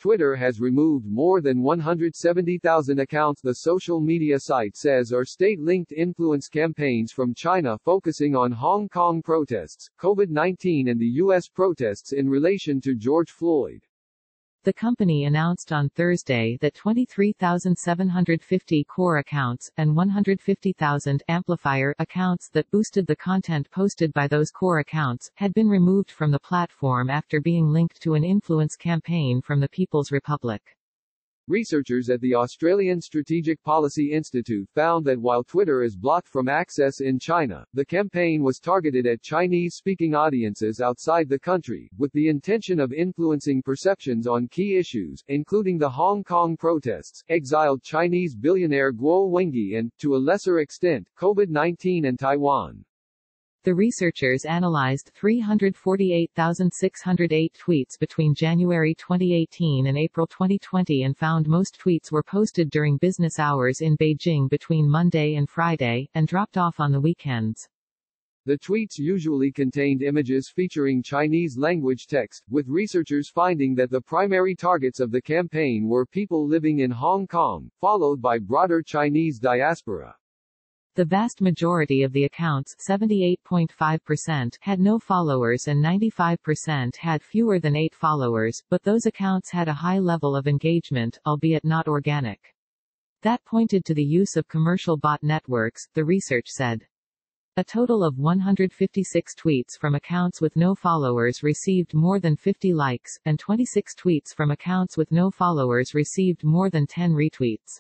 Twitter has removed more than 170,000 accounts, the social media site says, are state-linked influence campaigns from China focusing on Hong Kong protests, COVID-19 and the U.S. protests in relation to George Floyd. The company announced on Thursday that 23,750 core accounts, and 150,000 amplifier accounts that boosted the content posted by those core accounts, had been removed from the platform after being linked to an influence campaign from the People's Republic. Researchers at the Australian Strategic Policy Institute found that while Twitter is blocked from access in China, the campaign was targeted at Chinese-speaking audiences outside the country, with the intention of influencing perceptions on key issues, including the Hong Kong protests, exiled Chinese billionaire Guo Wengui and, to a lesser extent, COVID-19 and Taiwan. The researchers analyzed 348,608 tweets between January 2018 and April 2020 and found most tweets were posted during business hours in Beijing between Monday and Friday, and dropped off on the weekends. The tweets usually contained images featuring Chinese-language text, with researchers finding that the primary targets of the campaign were people living in Hong Kong, followed by broader Chinese diaspora. The vast majority of the accounts, 78.5%, had no followers and 95% had fewer than 8 followers, but those accounts had a high level of engagement, albeit not organic. That pointed to the use of commercial bot networks, the research said. A total of 156 tweets from accounts with no followers received more than 50 likes, and 26 tweets from accounts with no followers received more than 10 retweets.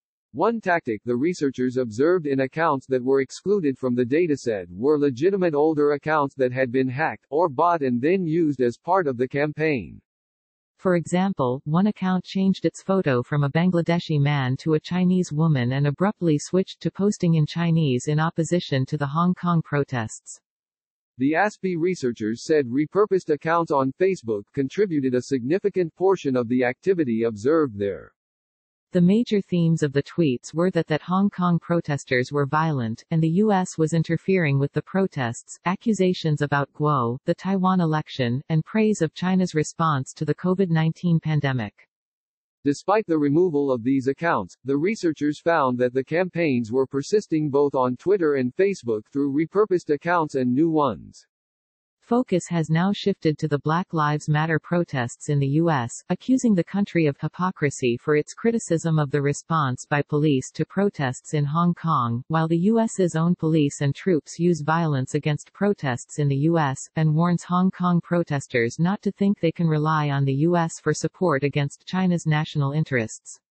One tactic the researchers observed in accounts that were excluded from the dataset were legitimate older accounts that had been hacked, or bought and then used as part of the campaign. For example, one account changed its photo from a Bangladeshi man to a Chinese woman and abruptly switched to posting in Chinese in opposition to the Hong Kong protests. The ASPI researchers said repurposed accounts on Facebook contributed a significant portion of the activity observed there. The major themes of the tweets were that Hong Kong protesters were violent, and the U.S. was interfering with the protests, accusations about Guo, the Taiwan election, and praise of China's response to the COVID-19 pandemic. Despite the removal of these accounts, the researchers found that the campaigns were persisting both on Twitter and Facebook through repurposed accounts and new ones. Focus has now shifted to the Black Lives Matter protests in the U.S., accusing the country of hypocrisy for its criticism of the response by police to protests in Hong Kong, while the U.S.'s own police and troops use violence against protests in the U.S., and warns Hong Kong protesters not to think they can rely on the U.S. for support against China's national interests.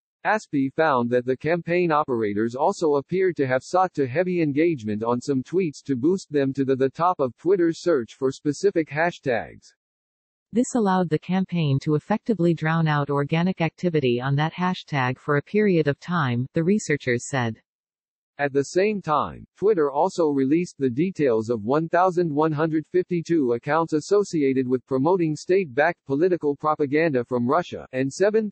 ASPI found that the campaign operators also appeared to have sought to heavy engagement on some tweets to boost them to the top of Twitter's search for specific hashtags. This allowed the campaign to effectively drown out organic activity on that hashtag for a period of time, the researchers said. At the same time, Twitter also released the details of 1,152 accounts associated with promoting state-backed political propaganda from Russia, and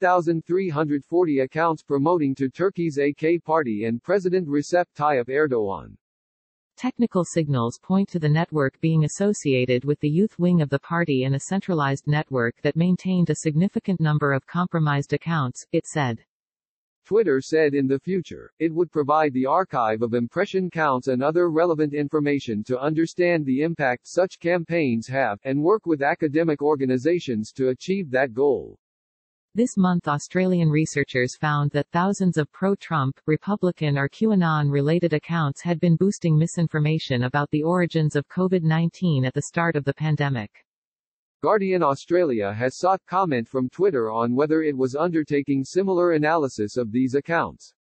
7,340 accounts promoting to Turkey's AK Party and President Recep Tayyip Erdogan. Technical signals point to the network being associated with the youth wing of the party and a centralized network that maintained a significant number of compromised accounts, it said. Twitter said in the future, it would provide the archive of impression counts and other relevant information to understand the impact such campaigns have, and work with academic organizations to achieve that goal. This month Australian researchers found that thousands of pro-Trump, Republican or QAnon-related accounts had been boosting misinformation about the origins of COVID-19 at the start of the pandemic. Guardian Australia has sought comment from Twitter on whether it was undertaking similar analysis of these accounts.